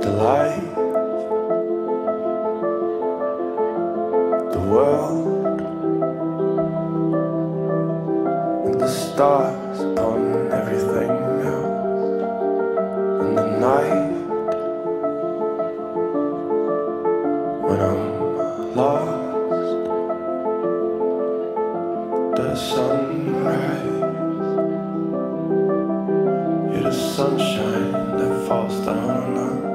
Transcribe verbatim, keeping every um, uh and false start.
the light, the world, and the stars upon everything else, and the night when I'm lost, the sunrise, you're the sunshine that falls down on us.